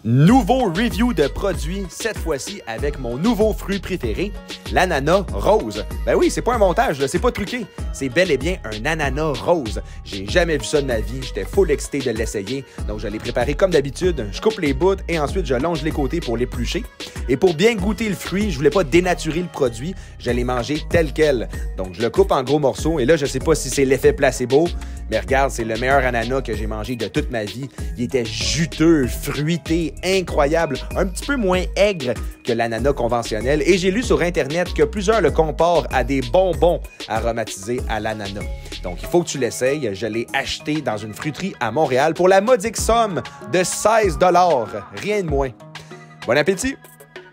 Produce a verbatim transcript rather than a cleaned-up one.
Nouveau review de produit, cette fois-ci avec mon nouveau fruit préféré, l'ananas rose. Ben oui, c'est pas un montage, c'est pas truqué. C'est bel et bien un ananas rose. J'ai jamais vu ça de ma vie, j'étais full excité de l'essayer. Donc je l'ai préparé comme d'habitude, je coupe les bouts et ensuite je longe les côtés pour l'éplucher. Et pour bien goûter le fruit, je voulais pas dénaturer le produit, je l'ai mangé tel quel. Donc je le coupe en gros morceaux et là je sais pas si c'est l'effet placebo, mais regarde, c'est le meilleur ananas que j'ai mangé de toute ma vie. Il était juteux, fruité, incroyable, un petit peu moins aigre que l'ananas conventionnel. Et j'ai lu sur Internet que plusieurs le comparent à des bonbons aromatisés à l'ananas. Donc, il faut que tu l'essayes. Je l'ai acheté dans une fruiterie à Montréal pour la modique somme de seize dollars. Rien de moins. Bon appétit!